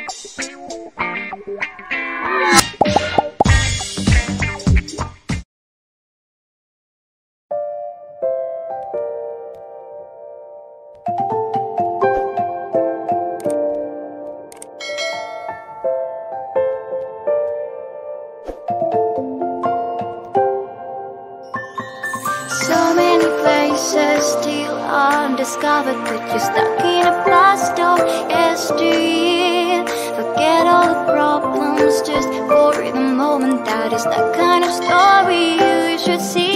So many places still undiscovered, but you're stuck in a past of yesteryear. Forget all the problems just for the moment. That is the kind of story you should see.